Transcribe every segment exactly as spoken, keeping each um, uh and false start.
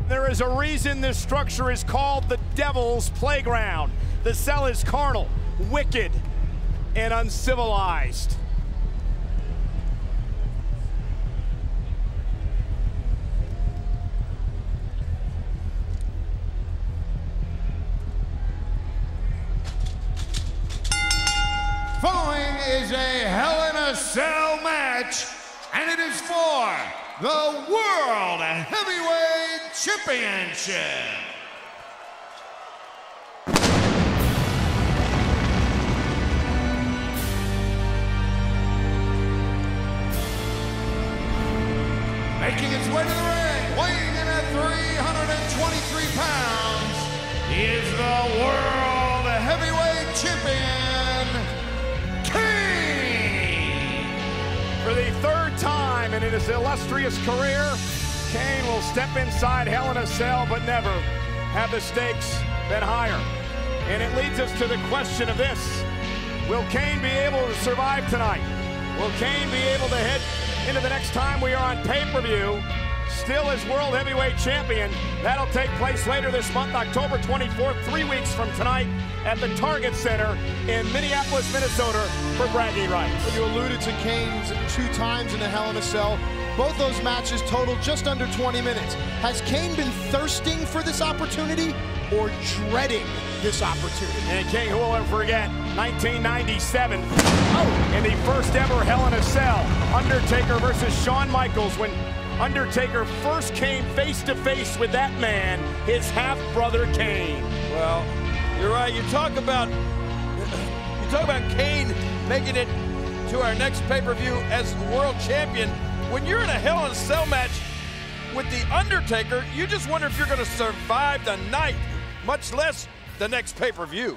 There is a reason this structure is called the Devil's Playground. The cell is carnal, wicked, and uncivilized. Following is a Hell in a Cell match, and it is for the World Heavyweight Championship. Making its way to the ring, weighing in at three hundred twenty-three pounds, is the World Heavyweight Champion, Kane! For the third time in his illustrious career, Kane will step inside Hell in a Cell, but never have the stakes been higher. And it leads us to the question of this: will Kane be able to survive tonight? Will Kane be able to head into the next time we are on pay-per-view still as World Heavyweight Champion? That'll take place later this month, October twenty-fourth, three weeks from tonight at the Target Center in Minneapolis, Minnesota for bragging rights. You alluded to Kane's two times in the Hell in a Cell. Both those matches totaled just under twenty minutes. Has Kane been thirsting for this opportunity or dreading this opportunity? And Kane, who will ever forget, nineteen ninety-seven, oh, in the first ever Hell in a Cell, Undertaker versus Shawn Michaels, when Undertaker first came face to face with that man, his half-brother Kane. Well, you're right. You talk about you talk about Kane making it to our next pay-per-view as world champion. When you're in a Hell in a Cell match with the Undertaker, you just wonder if you're going to survive the night, much less the next pay-per-view.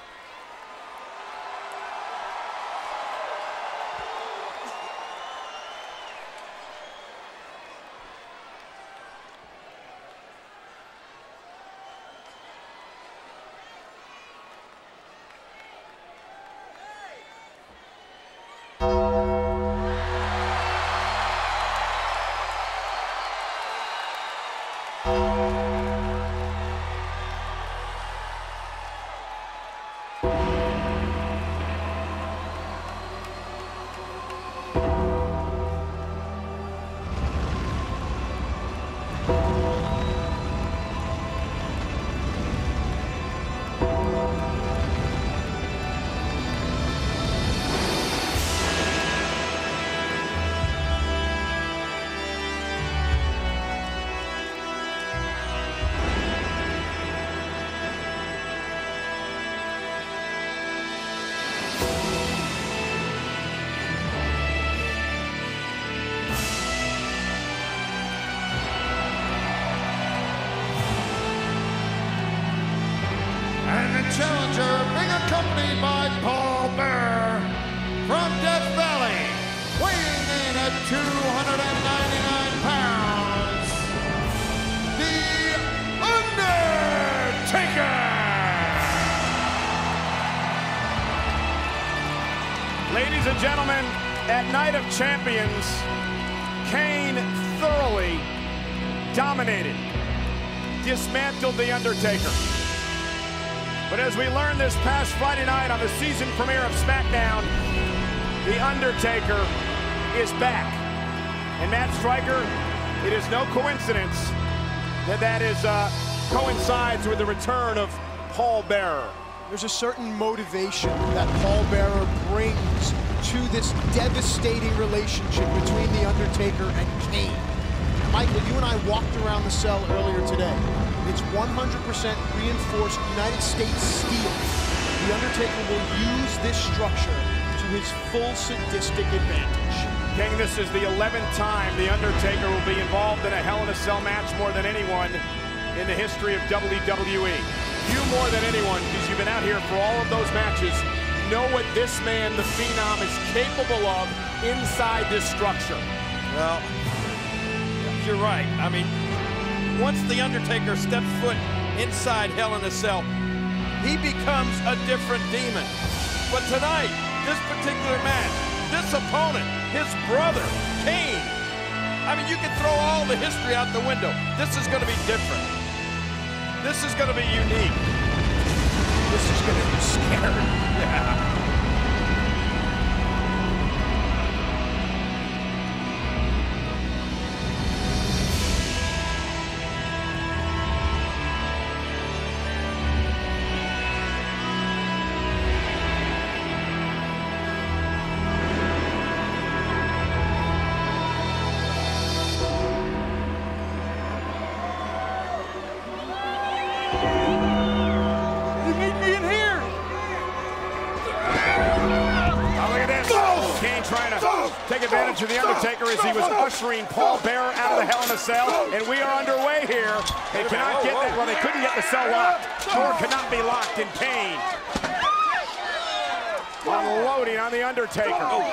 Challenger being accompanied by Paul Bearer from Death Valley, weighing in at two hundred ninety-nine pounds, The Undertaker! Ladies and gentlemen, at Night of Champions, Kane thoroughly dominated, dismantled The Undertaker. But as we learned this past Friday night on the season premiere of SmackDown, The Undertaker is back. And Matt Striker, it is no coincidence that that is uh, coincides with the return of Paul Bearer. There's a certain motivation that Paul Bearer brings to this devastating relationship between The Undertaker and Kane. Michael, you and I walked around the cell earlier today. It's one hundred percent reinforced United States steel. The Undertaker will use this structure to his full sadistic advantage. King, this is the eleventh time The Undertaker will be involved in a Hell in a Cell match more than anyone in the history of W W E. You more than anyone, because you've been out here for all of those matches, know what this man, the Phenom, is capable of inside this structure. Well, you're right. I mean, once The Undertaker steps foot inside Hell in a Cell, he becomes a different demon. But tonight, this particular match, this opponent, his brother, Kane, I mean, you can throw all the history out the window. This is going to be different. This is going to be unique. This is going to be scary. Yeah. You need me in here. Oh, look at this. Kane trying to take advantage of The Undertaker as he was ushering Paul Bearer out of the Hell in a Cell. And we are underway here. They cannot get that. Well, they couldn't get the cell locked. Door could not be locked in Kane. Unloading on The Undertaker.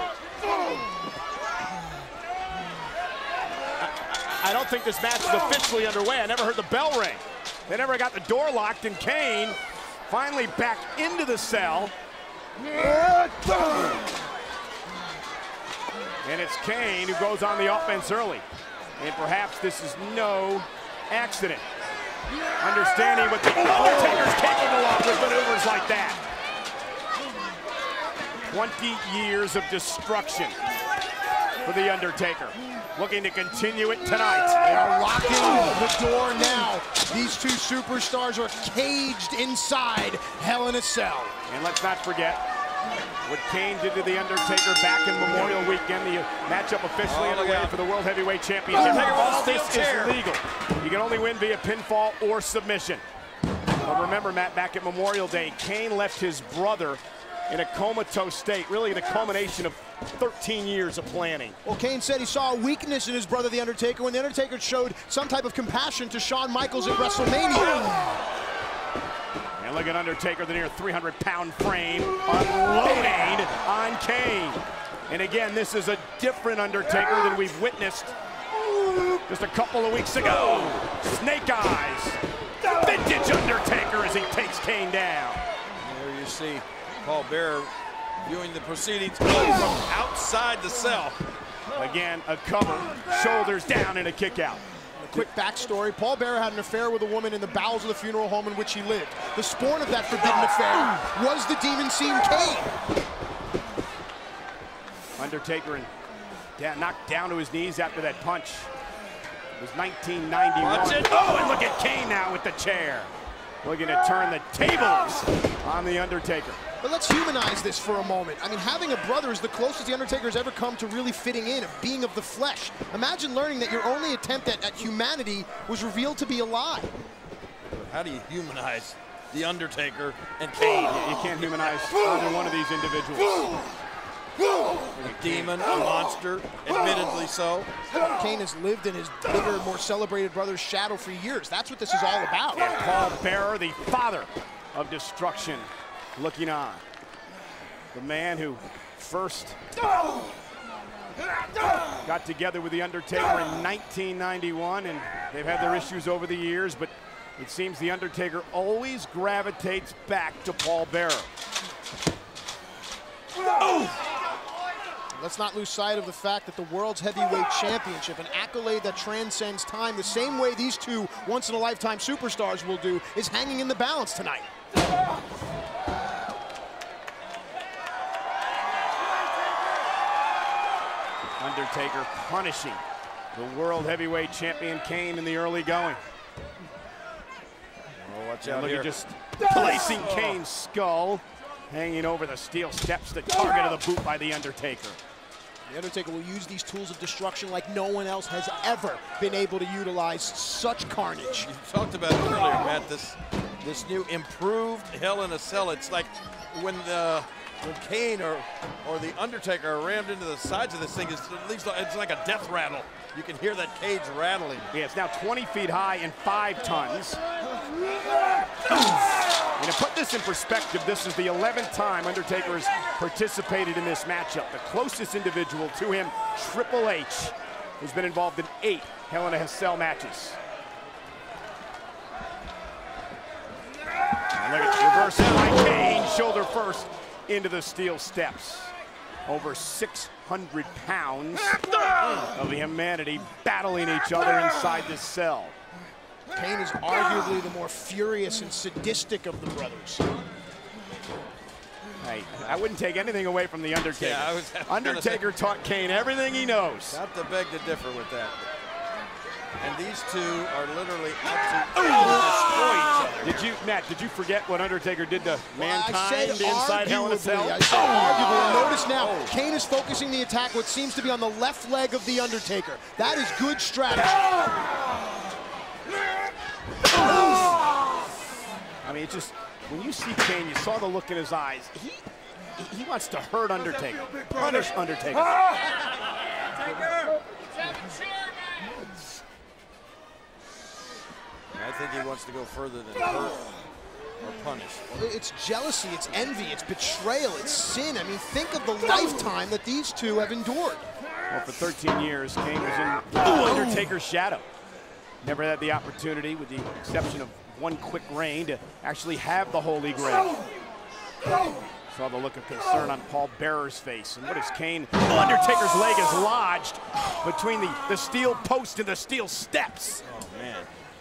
I don't think this match is officially underway. I never heard the bell ring. They never got the door locked, and Kane finally back into the cell. And it's Kane who goes on the offense early. And perhaps this is no accident. Understanding what the Undertaker's capable of with maneuvers like that. twenty years of destruction for The Undertaker. Looking to continue it tonight. They are locking the door now. These two superstars are caged inside Hell in a Cell. And let's not forget what Kane did to The Undertaker back in Memorial Weekend. The matchup officially Oh, underway yeah. for the World Heavyweight Championship. Undertaker All with a this steel chair. is legal. You can only win via pinfall or submission. But remember, Matt, back at Memorial Day, Kane left his brother in a comatose state, really the culmination of thirteen years of planning. Well, Kane said he saw a weakness in his brother, The Undertaker, when The Undertaker showed some type of compassion to Shawn Michaels at WrestleMania. And look at Undertaker, the near three hundred pound frame, unloading on Kane. And again, this is a different Undertaker than we've witnessed just a couple of weeks ago. Snake Eyes, vintage Undertaker as he takes Kane down. There you see Paul Bearer viewing the proceedings from outside the cell. Again, a cover, shoulders down, and a kick out. A quick backstory, Paul Bearer had an affair with a woman in the bowels of the funeral home in which he lived. The spawn of that forbidden affair was the demon scene Kane. Undertaker and down, knocked down to his knees after that punch. It was nineteen ninety-one. Watch it. Oh, and look at Kane now with the chair. Looking to turn the tables on The Undertaker. But let's humanize this for a moment. I mean, having a brother is the closest The Undertaker has ever come to really fitting in, of being of the flesh. Imagine learning that your only attempt at, at humanity was revealed to be a lie. How do you humanize The Undertaker and Kane? You can't humanize either one of these individuals. A demon, a monster, admittedly so. Kane has lived in his bigger, more celebrated brother's shadow for years. That's what this is all about. And Paul Bearer, the father of destruction, looking on. The man who first got together with The Undertaker in nineteen ninety-one, and they've had their issues over the years, but it seems The Undertaker always gravitates back to Paul Bearer. Oh! Let's not lose sight of the fact that the World's Heavyweight Championship, an accolade that transcends time, the same way these two once-in-a-lifetime superstars will do, is hanging in the balance tonight. Undertaker punishing the World Heavyweight Champion Kane in the early going. Oh, watch And out look here. at just placing Kane's skull, hanging over the steel steps, the target of the boot by The Undertaker. The Undertaker will use these tools of destruction like no one else has ever been able to utilize such carnage. You talked about it earlier, Matt, this this new improved Hell in a Cell. It's like when the when Kane or or the Undertaker are rammed into the sides of this thing, it's, at least it's like a death rattle. You can hear that cage rattling. Yeah, it's now twenty feet high and five tons. And to put this in perspective, this is the eleventh time Undertaker has participated in this matchup. The closest individual to him, Triple H, who's been involved in eight Hell in a Cell matches. And look at reversal by Kane, shoulder first into the steel steps. Over six hundred pounds of humanity battling each other inside this cell. Kane is arguably the more furious and sadistic of the brothers. Hey, I wouldn't take anything away from The Undertaker. Yeah, I was Undertaker taught Kane everything he knows. Not to beg to differ with that. And these two are literally out to destroy each other. Did you, Matt, did you forget what Undertaker did to mankind Well, I said inside Hell in a Cell? arguably. I said arguably. And notice now, Kane is focusing the attack what seems to be on the left leg of The Undertaker. That is good strategy. I mean, it's just, when you see Kane, you saw the look in his eyes. He he wants to hurt Undertaker, punish Undertaker. I think he wants to go further than hurt or punish. It's jealousy, it's envy, it's betrayal, it's sin. I mean, think of the lifetime that these two have endured. Well, for thirteen years, Kane was in the Undertaker's shadow. Never had the opportunity, with the exception of one quick reign, to actually have the Holy Grail. Saw the look of concern on Paul Bearer's face. And what is Kane? Undertaker's leg is lodged between the, the steel post and the steel steps. Oh, man.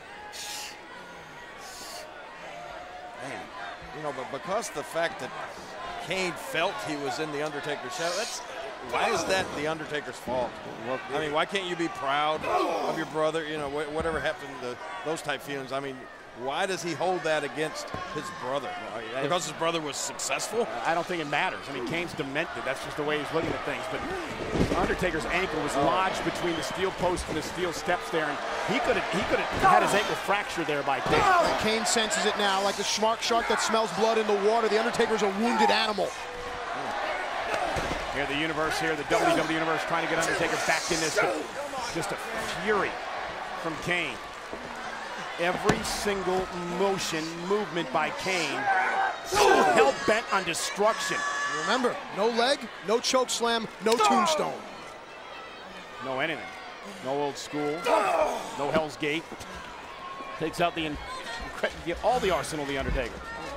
Man. You know, but because the fact that Kane felt he was in the Undertaker's shadow, that's, why is that the Undertaker's fault? Well, I mean, why can't you be proud of your brother? You know, wh whatever happened to those type feelings. I mean, why does he hold that against his brother? Because his brother was successful? I don't think it matters. I mean, Kane's demented. That's just the way he's looking at things. But Undertaker's ankle was lodged between the steel post and the steel steps there, and he could have he could have had his ankle fractured there by Kane. And Kane senses it now, like a smart shark that smells blood in the water. The Undertaker's a wounded animal. Here, the universe here, the W W E universe, trying to get Undertaker back in this. Just a fury from Kane. Every single motion, movement by Kane, hell bent on destruction. Remember, no leg, no choke slam, no tombstone. No anything. No old school. No Hell's Gate. Takes out the all the arsenal of the Undertaker.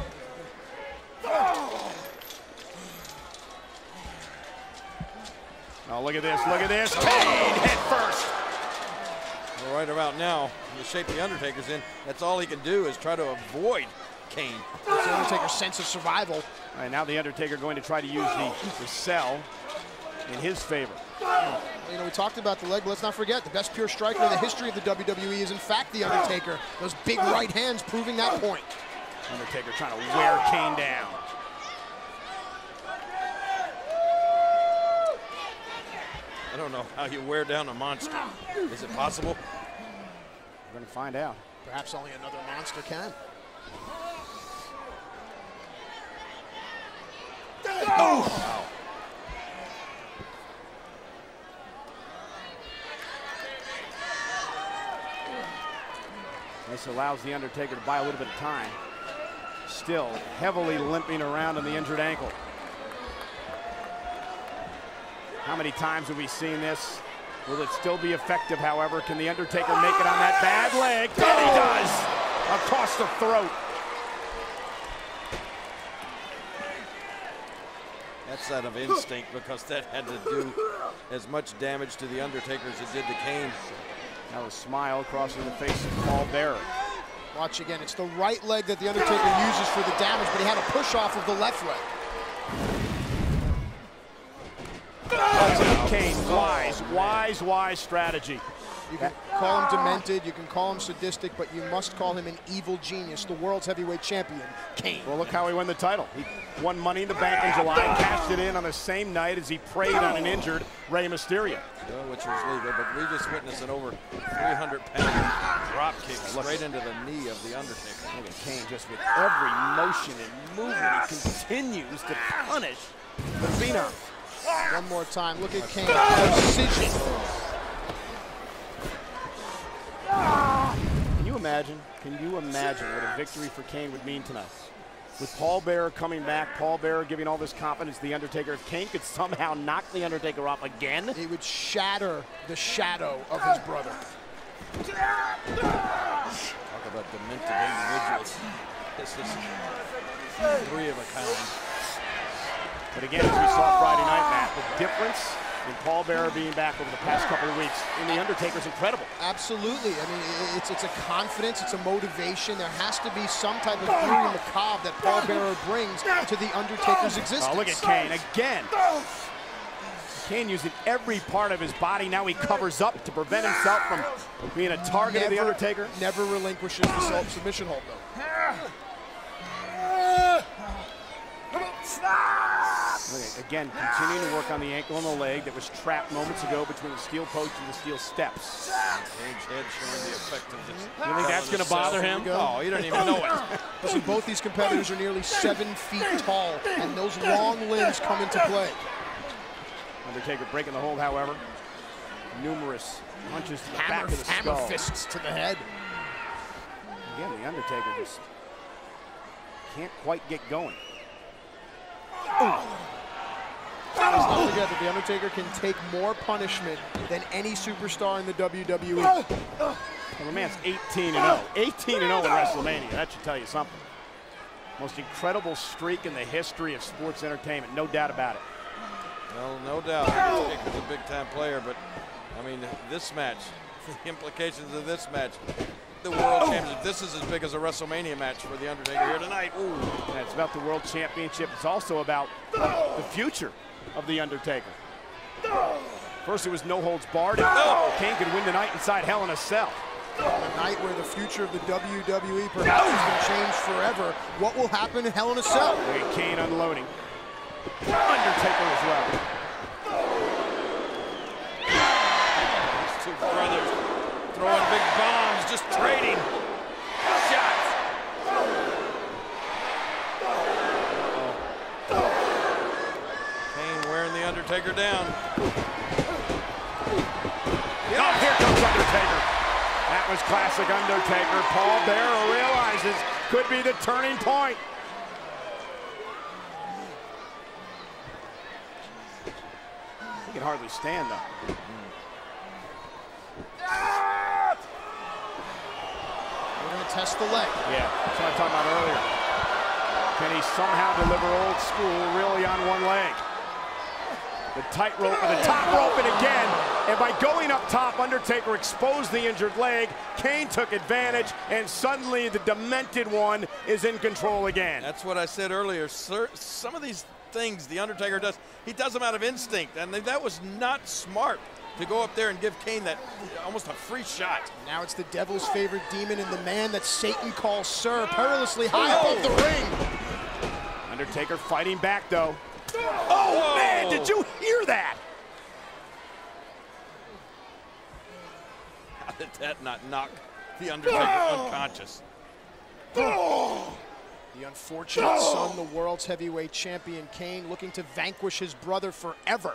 Oh, look at this, look at this. Kane head first. Well, right about now, the shape the Undertaker's in, that's all he can do is try to avoid Kane. It's the Undertaker's sense of survival. All right, now the Undertaker going to try to use the, the cell in his favor. You know, we talked about the leg, but let's not forget, the best pure striker in the history of the W W E is in fact the Undertaker. Those big right hands proving that point. Undertaker trying to wear Kane down. I don't know how you wear down a monster. Is it possible? We're going to find out. Perhaps only another monster can. Oh! Wow. This allows the Undertaker to buy a little bit of time. Still heavily limping around on the injured ankle. How many times have we seen this? Will it still be effective, however? Can the Undertaker make it on that bad leg? And he does! Across the throat. That's out of instinct, because that had to do as much damage to the Undertaker as it did to Kane. Now a smile crossing the face of Paul Bearer. Watch again, it's the right leg that the Undertaker uses for the damage, but he had a push off of the left leg. Kane, wise, wise, wise strategy. You can call him demented, you can call him sadistic, but you must call him an evil genius, the world's heavyweight champion, Kane. Well, look how he won the title. He won Money in the Bank in July, cashed it in on the same night as he preyed on an injured Rey Mysterio. Yeah, which was legal, but we just witnessed an over three hundred pound drop kick straight into the knee of the Undertaker. Look at Kane, just with every motion and movement, he continues to punish the Phenom. One more time, look at Kane, precision. Can you imagine, can you imagine what a victory for Kane would mean tonight? With Paul Bearer coming back, Paul Bearer giving all this confidence to The Undertaker. If Kane could somehow knock The Undertaker off again, he would shatter the shadow of his brother. Talk about demented individuals. This is three of a kind. but again, as we saw Friday night, Matt, the difference And Paul Bearer being back over the past couple of weeks, and The Undertaker's incredible. Absolutely. I mean, it's, it's a confidence, it's a motivation. There has to be some type of eerie macabre that Paul Bearer brings to The Undertaker's existence. Oh, look at Kane again. Kane using every part of his body. Now he covers up to prevent himself from being a target never, of The Undertaker. Never relinquishes the submission hold, though. Okay, again, continuing to work on the ankle and the leg that was trapped moments ago between the steel post and the steel steps. Kane's head showing the effect of this. You think that's going to bother him? Oh, you don't even know it. Listen, both these competitors are nearly seven feet tall, and those long limbs come into play. Undertaker breaking the hold, however. Numerous punches to the Hammer, back of the hammer skull. fists to the head. Again, The Undertaker just can't quite get going. Let's not forget that The Undertaker can take more punishment than any superstar in the W W E. Well, the man's eighteen and oh. eighteen and oh in WrestleMania. That should tell you something. Most incredible streak in the history of sports entertainment. No doubt about it. Well, no doubt. Undertaker's a big-time player, but, I mean, this match, the implications of this match, the World Championship, this is as big as a WrestleMania match for The Undertaker here tonight. Ooh. Yeah, it's about the World Championship. It's also about the future of The Undertaker. First, it was no holds barred. Oh, Kane could win the night inside Hell in a Cell. A night where the future of the W W E perhaps has been changed forever. What will happen in Hell in a Cell? Look at Kane unloading. Undertaker as well. These two brothers throwing big bombs, just trading shots. Uh-oh. Kane wearing The Undertaker down. Oh, here comes Undertaker. That was classic Undertaker. Paul Bearer realizes could be the turning point. He can hardly stand up. We're going to test the leg. Yeah, that's what I talked about earlier. Can he somehow deliver old school really on one leg? The tightrope and the top rope and again. And by going up top, Undertaker exposed the injured leg. Kane took advantage, and suddenly the demented one is in control again. That's what I said earlier. Sir, some of these things The Undertaker does, he does them out of instinct, and that was not smart to go up there and give Kane that almost a free shot. Now it's the devil's favorite demon and the man that Satan calls Sir, perilously high above the ring. Undertaker fighting back, though. Oh, Whoa. man, did you hear that? How did that not knock The Undertaker unconscious? The unfortunate son, the world's heavyweight champion, Kane, looking to vanquish his brother forever.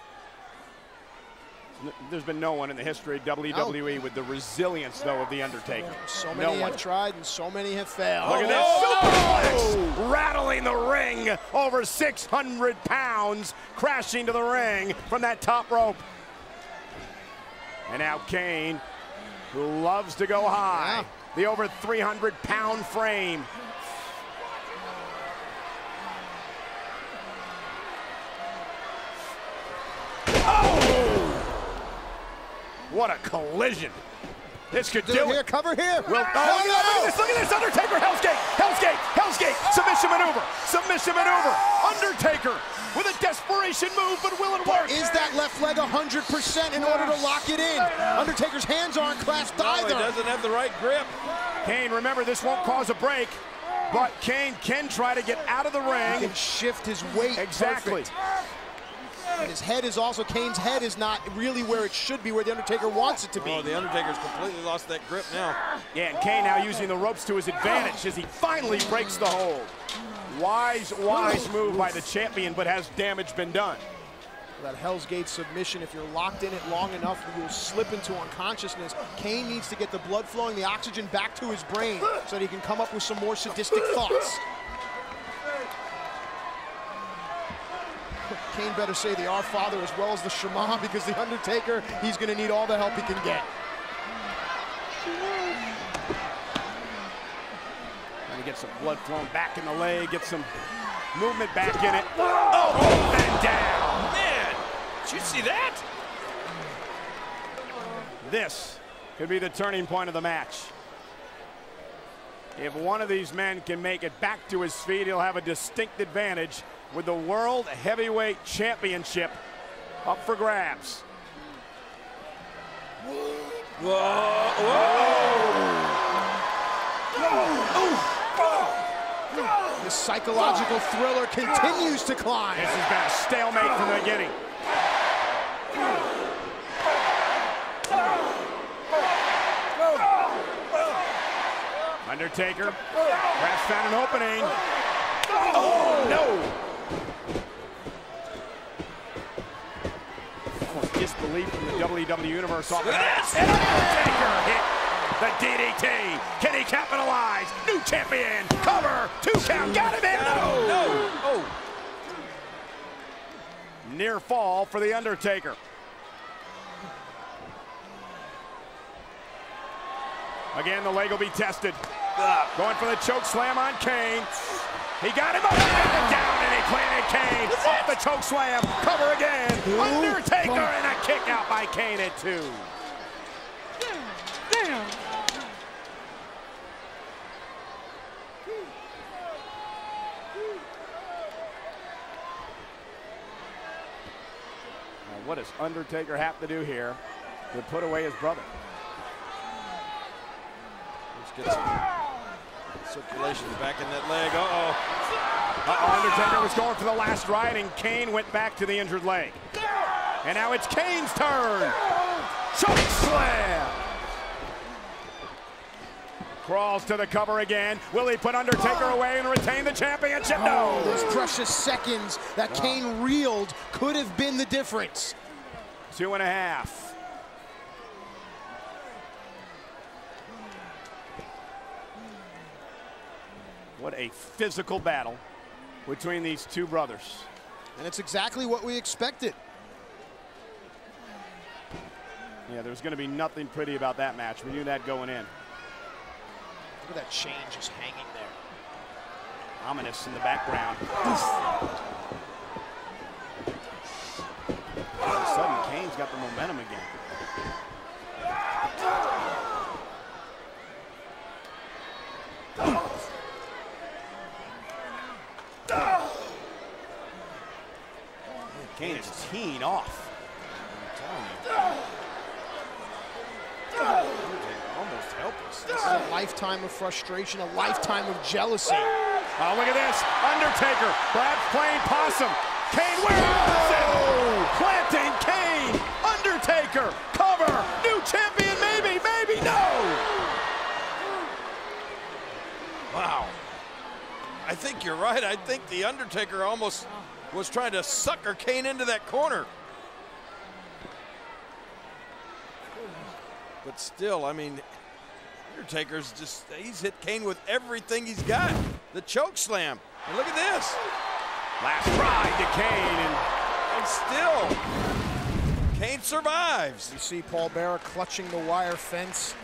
There's been no one in the history of W W E no. with the resilience, though, of The Undertaker. So many no have tried and so many have failed. Look at this superplex, rattling the ring, over six hundred pounds, crashing to the ring from that top rope. And now Kane, who loves to go high, yeah. the over three hundred pound frame. What a collision. This could do, do it. Here, cover here. Well, oh, no, no. Look at this, look at this. Undertaker, Hell's Gate, Hell's Gate, Hell's Gate. Submission maneuver, submission maneuver. Undertaker with a desperation move, but will it work? Is that left leg one hundred percent in order to lock it in? Undertaker's hands aren't clasped no, either. He doesn't have the right grip. Kane, remember, this won't cause a break, but Kane can try to get out of the ring. He can shift his weight. Exactly. Perfect. And his head is also, Kane's head is not really where it should be, where The Undertaker wants it to be. Oh, The Undertaker's completely lost that grip now. Yeah, and Kane now using the ropes to his advantage as he finally breaks the hold. Wise, wise move by the champion, but has damage been done? That Hell's Gate submission, if you're locked in it long enough, you'll slip into unconsciousness. Kane needs to get the blood flowing, the oxygen back to his brain so that he can come up with some more sadistic thoughts. Kane better say the Our Father as well as the Shema, because The Undertaker, he's going to need all the help he can get. Trying to get some blood flowing back in the leg, get some movement back in it. Oh, and down. Man, Did you see that? This could be the turning point of the match. If one of these men can make it back to his feet, he'll have a distinct advantage with the World Heavyweight Championship up for grabs. Whoa! Whoa! The psychological thriller continues to climb. This has been a stalemate from the beginning. Undertaker perhaps found an opening. Oh, no! Almost disbelief from the W W E Universe off of that. And Undertaker hit the D D T. Can he capitalize? New champion. Cover. Two count. Got him in. No. No. Oh. Near fall for the Undertaker. Again, the leg will be tested. Going for the choke slam on Kane. He got him up and down, and he planted Kane off the choke slam. Cover again. Undertaker and a kick out by Kane at two. Damn. Now, what does Undertaker have to do here to put away his brother? Let's get some circulation back in that leg. Uh-oh. Uh-oh, Undertaker was going for the last ride, and Kane went back to the injured leg. And now it's Kane's turn. Choke slam. Crawls to the cover again. Will he put Undertaker away and retain the championship? No. Oh, those precious seconds that Kane reeled could have been the difference. Two and a half. What a physical battle between these two brothers. And it's exactly what we expected. Yeah, there's going to be nothing pretty about that match. We knew that going in. Look at that chain just hanging there. Ominous in the background. All of a sudden, Kane's got the momentum again. Kane is teeing off. Almost helpless. This is a lifetime of frustration, a lifetime of jealousy. Oh, look at this. Undertaker, perhaps playing possum. Kane, where is it? Planting Kane. Undertaker, cover. New champion, maybe, maybe, no. Wow. I think you're right. I think the Undertaker almost was trying to sucker Kane into that corner. But still, I mean, Undertaker's just, he's hit Kane with everything he's got. The choke slam. And look at this. Last ride to Kane. And, and still, Kane survives. You see Paul Bearer clutching the wire fence.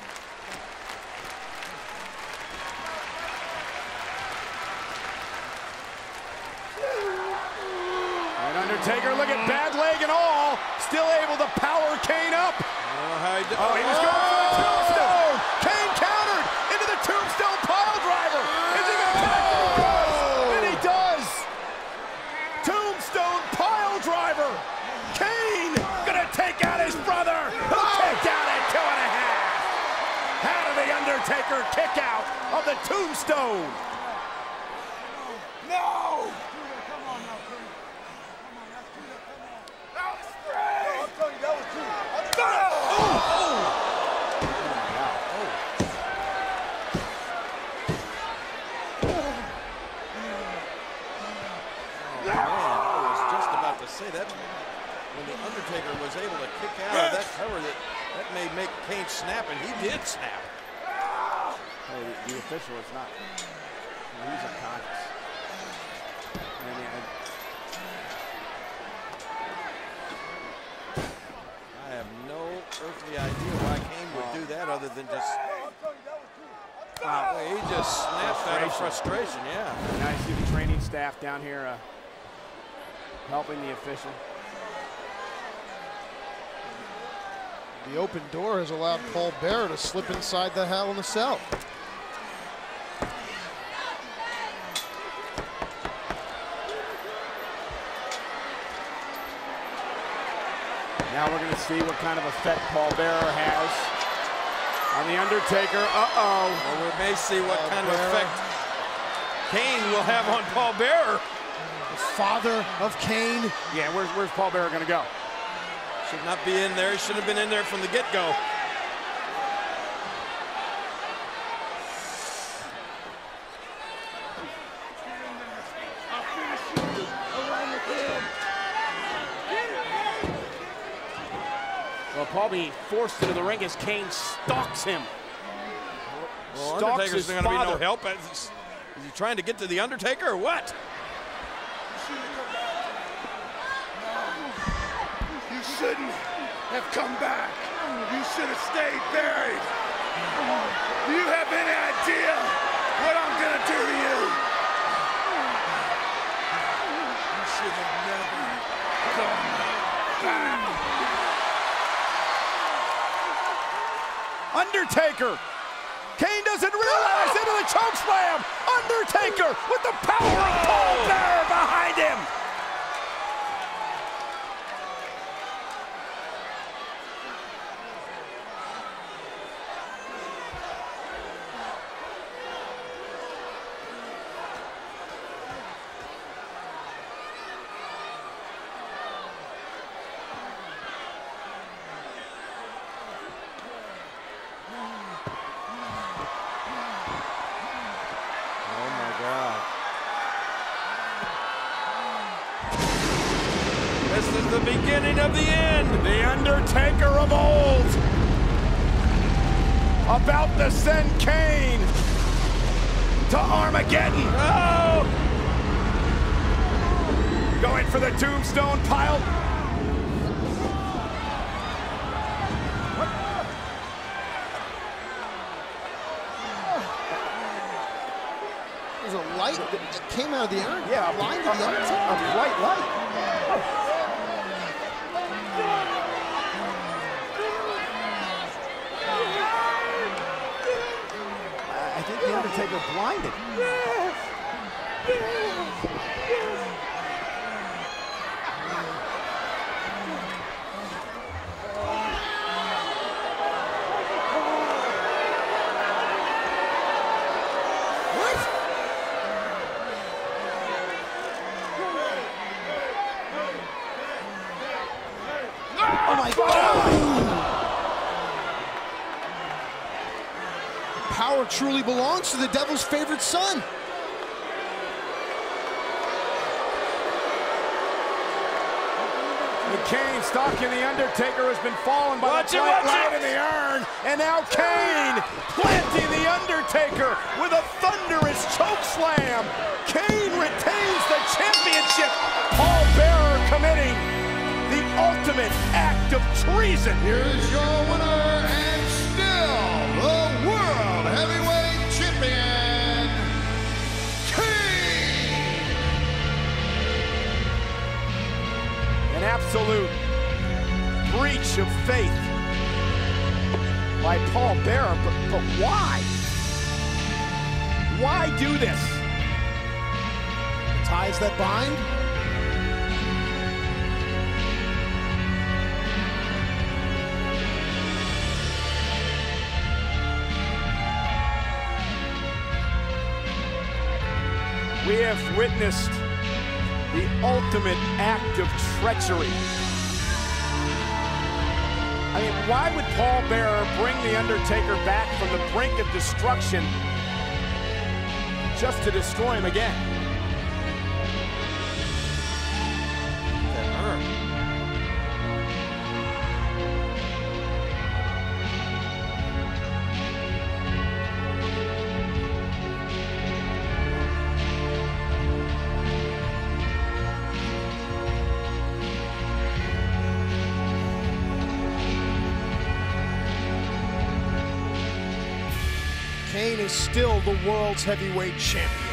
And Undertaker, look at bad leg and all, still able to power Kane up. Oh, he, oh, he was going for the tombstone. Kane countered into the tombstone pile driver. Is he going to connect? Oh. And he does. Tombstone pile driver. Kane going to take out his brother, who kicked out at two and a half. How did the Undertaker kick out of the tombstone? No. Say that when the Undertaker was able to kick out of that cover, that that may make Kane snap, and he did snap. Hey, the, the official is not. He's unconscious. And, and, I have no earthly idea why Kane would do that, other than just. Wow, he just snapped out of frustration. Yeah. Now you see the training staff down here. Uh, helping the official. The open door has allowed Paul Bearer to slip inside the Hell in a Cell. Now we're going to see what kind of effect Paul Bearer has on The Undertaker. Uh-oh. Well, we may see what Paul kind Bearer. of effect Kane will have on Paul Bearer. The father of Kane. Yeah, where's, where's Paul Bearer going to go? Should not be in there. He should have been in there from the get-go. Well, Paul being forced into the ring as Kane stalks him. Well, Stalks Undertaker's his going to be no father. help. Is, is he trying to get to the Undertaker or what? You shouldn't have come back. You should have stayed buried. Do you have any idea what I'm gonna do to you? You should have never come back. Undertaker. Kane doesn't realize into the choke slam. Undertaker with the power of Paul Bearer behind him. This is the beginning of the end. The Undertaker of old, about to send Kane to Armageddon. Oh! Going for the tombstone pile. There's a light that came out of the air. Yeah, blinded a, the Undertaker. a bright light. I think the Undertaker blinded. Oh my God! Power truly belongs to the devil's favorite son. The Kane stalking the Undertaker has been fallen by Watch the it, bright watch light it. in the urn. And now Kane planting the Undertaker with a thunderous choke slam. Kane retains the championship. Paul Bearer committing the ultimate act of treason. Here's your winner and still the World Heavyweight Champion, Kane! An absolute breach of faith by Paul Bearer, but, but why? Why do this? Ties that bind. We have witnessed the ultimate act of treachery. I mean, why would Paul Bearer bring The Undertaker back from the brink of destruction just to destroy him again? That hurt. Kane is still the world's heavyweight champion.